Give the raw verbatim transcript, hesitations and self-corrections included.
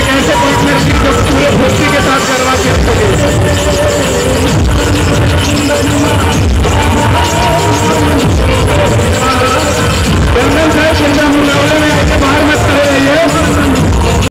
ऐसे पार्टनरशिप जो पूरे भक्ति के साथ करवा के चंदन साहब चिंता मुकाबले में